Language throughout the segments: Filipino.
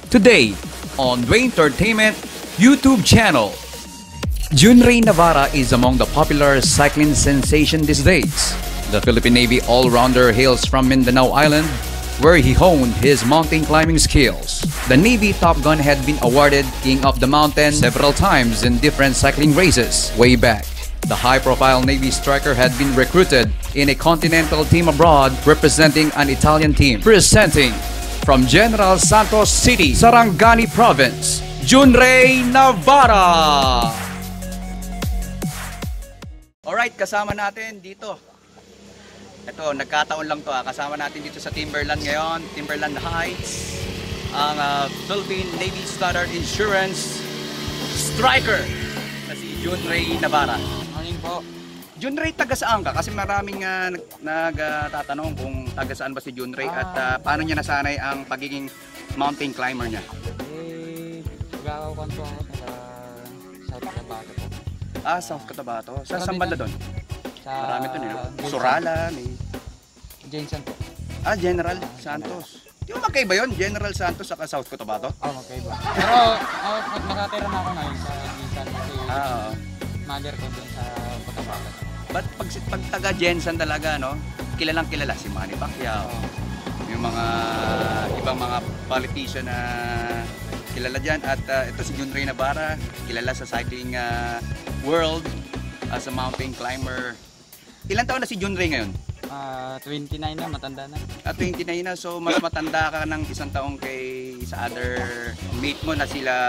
Today on Dwayne Entertainment YouTube channel. Junrey Navarra is among the popular cycling sensation these days. The Philippine Navy all-rounder hails from Mindanao Island, where he honed his mountain climbing skills. The Navy Top Gun had been awarded King of the Mountain several times in different cycling races way back. The high-profile Navy striker had been recruited in a continental team abroad representing an Italian team. Presenting from General Santos City, Sarangani Province, Junrey Navarra! Alright, kasama natin dito. Ito, nagkataon lang to kasama natin dito sa Timberland ngayon, Timberland Heights, ang Philippine Navy Standard Insurance striker na si Junrey Navarra. Morning po. Junrey, taga saan ka? Kasi maraming nagtatanong kung taga saan ba si Junrey at paano niya nasanay ang pagiging mountain climber niya. Nagkakakuan po ako sa South Cotabato po. South Cotabato. Saan banda doon? Sa Marami doon Surala, may... Jensen po. General Santos. Di ba magkaiba yun? General Santos saka South Cotabato? Magkaiba. Pero nakatira na ako ngayon sa Jensen kasi mother ko doon sa Cotabato. But pag taga Jensen talaga, no? Kilalang kilala si Manny Pacquiao. Yung mga ibang mga politician na kilala dyan. At ito si Junrey Navarra, kilala sa cycling world as a mountain climber. Ilan taon na si Junrey ngayon? 29 na, matanda na. 29 na, so mas matanda ka ng isang taong kay sa other mate mo na sila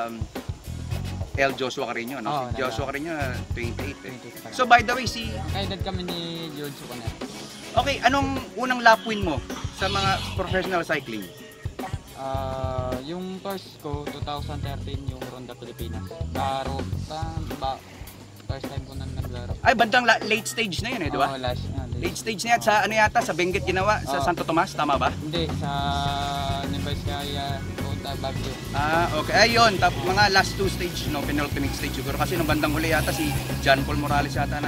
Joshua Carreño, no? Si Joshua Carreño 28 So by the way, kaedad kami ni George Conner. Okay, anong unang lap win mo sa mga professional cycling? Yung first ko 2013 yung Ronda Pilipinas. First time ko nang naglaro. Ay, bandang late stage na yun di ba? Late stage na yan. Sa ano yata, sa Benguet ginawa, sa Santo Tomas, tama ba? Hindi, sa Nebraska, Punta Baguio. Okay. Ayun, mga last two stage, no, penultimate stage siguro. Kasi nung bandang huli yata, si John Paul Morales yata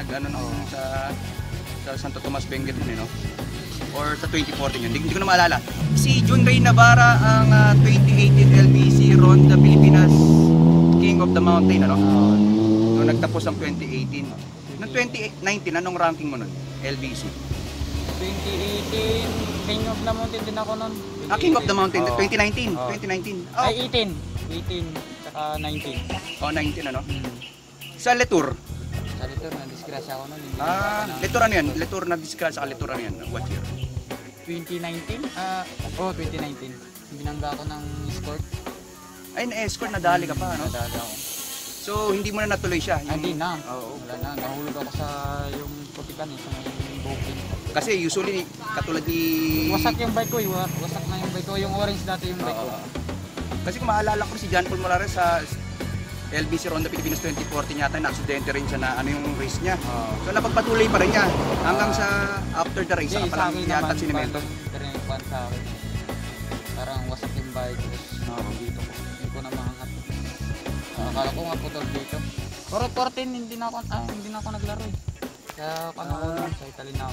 sa Santo Tomas Benguet yun, no? Or sa 2014 yun, hindi ko na maalala. Si Junrey Navarra ang 2018 LBC Ronda Pilipinas King of the Mountain, ano? Nung nagtapos ang 2018. Noong 2019, anong ranking mo nun? LBC? 2018, King of the Mountain din ako nun. King of the Mountain, 2019. 2019. Ay, 18, saka 19. 19 ano? Sa Letour? Sa Letour, na-disgrasya ako nun. Letour ano yan? Letour na-disgrasya, Letour ano yan? What year? 2019? 2019. Binangga ako ng escort. Ay, na-escort, nadali ka pa, ano? Nadali ako. So, hindi mo na natuloy siya? Hindi na. Wala na. Nahulog ako sa yung putikan, sa booking. Kasi usually, katulad ni... Wasak yung bike ko, wasak na yung bike ko. Yung orange dati yung bike ko. Kasi kung maalala ko si John Paul Morales sa LBC Ronda Pilipinas 2014 yata, na-aksidente rin siya na ano yung race niya. So, napagpatuloy pa rin niya hanggang sa after the race, saka palang yata sinimento. Sa akin. Parang wasak yung bike ko. Dito ko. Hindi ko na mahangat. Akala ko nga putol dito. Pero 14 hindi na ako naglaro eh. Kaya sa Italy na ako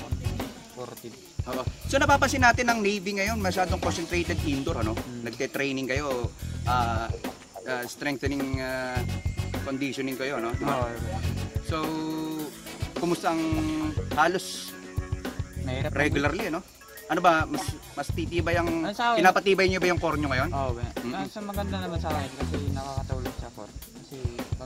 14. So napapansin natin ang Navy ngayon masyadong concentrated indoor, ano? Nagte-training kayo, strengthening conditioning kayo, no? So kumusta ang halos regularly, no? Ano ba, mas titibay ang pinapatibay niyo ba yung core niyo ngayon? Sa maganda naman sa akin kasi nakakatulong sa core. Kasi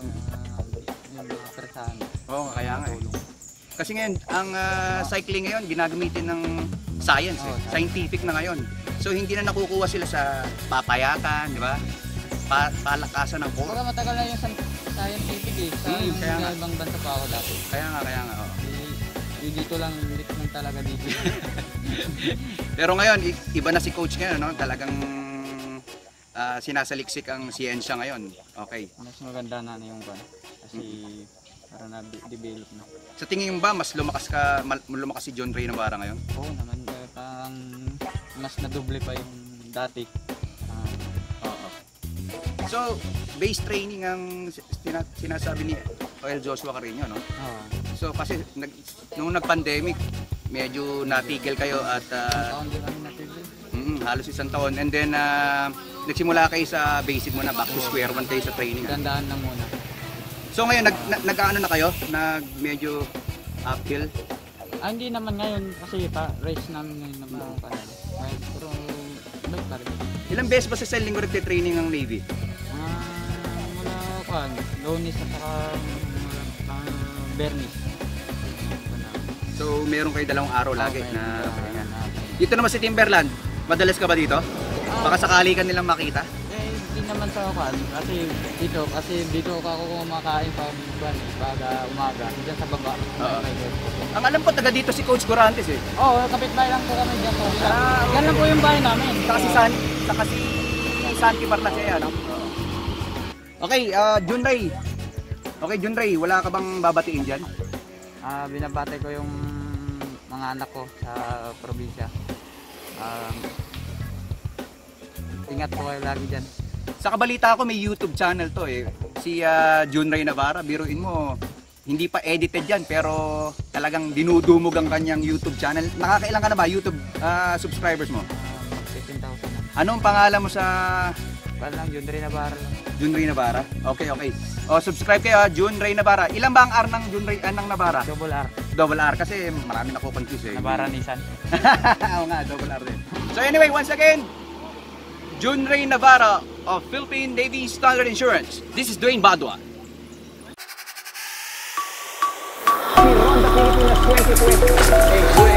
yung mga persahan. Kaya nga. Kasi ngayon, ang cycling ngayon ginagamitin ng science, scientific na ngayon. So hindi na nakukuha sila sa papayakan, di ba? Palakasan ng core. Pero matagal na yung scientific eh. Sa ibang bansa pa ako dati. Kaya nga. Dito lang talaga dito. Pero ngayon, iba na si coach ngayon, no? Talagang sinasaliksik ang siyensya ngayon. Okay. Mas maganda na yung kasi para na-develop na. Sa tingin mo ba, mas lumakas si Junrey Navarra ngayon? Oo naman, parang mas nadoble pa yung dati. So, base training ang sinasabi ni Joshua Carreño, no? So kasi nung nag-pandemic, medyo natigil kayo at halos isang taon, and then nagsimula kayo sa basic muna, back to square one kayo sa training. Gandaan lang muna. So ngayon, nag-ano na kayo? Medyo uphill? Hindi naman ngayon kasi race namin ngayon na mga kanal. Pero bike pa rin. Ilang beses ba sa isang linggo nagte-training ng Navy? Mula kan, Lunes at saka Bernis. So meron kayo dalawang araw lagi Okay, na na- pahinga. na- Dito naman sa Timberland, madalas ka ba dito? Baka sakali ka nilang makita? Hindi naman sa kan, kasi dito ako kumakain pag umaga, diyan sa baba. Oo. May bed. Ang alam ko, taga dito si Coach Corantes eh. Kapitbahay lang po kami diyan. okay. Yan lang po yung bahay namin. Saka si Santi Barlasea, no? Okay, Junray. Okay, Junray, wala ka bang babatiin dyan? Binabati ko yung mga anak ko sa probinsya. Ingat po kayo lagi dyan. Sa kabalita ko, may YouTube channel to eh. Si Junray Navarra, biruin mo, hindi pa edited yan, pero talagang dinudumog ang kanyang YouTube channel. Nakakailan ka na ba YouTube subscribers mo? 15,000 na. Anong pangalan mo sa Wala lang, yun rin na bar. Junray Navarra? Okay. O, subscribe kayo, Junray Navarra. Ilan ba ang R ng Junray, ng Navarra? Double R. Double R kasi marami na ko confuse eh. Nabara Nissan. Oo nga, double R din. So anyway, once again, Junray Navarra of Philippine Navy Standard Insurance. This is Dwayne Badua. We run the Pilipinas 2020.